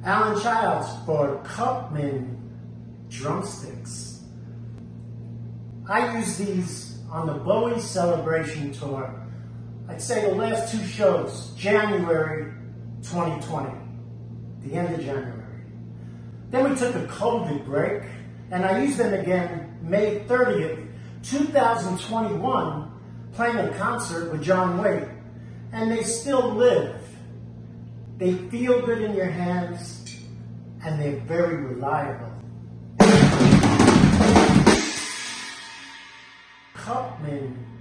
Alan Childs for Kuppmen Drumsticks. I used these on the Bowie celebration tour. I'd say the last two shows, January 2020, the end of January. Then we took a COVID break, and I used them again May 30th, 2021, playing a concert with John Waite. And they still live. They feel good in your hands, and they're very reliable. Kuppmen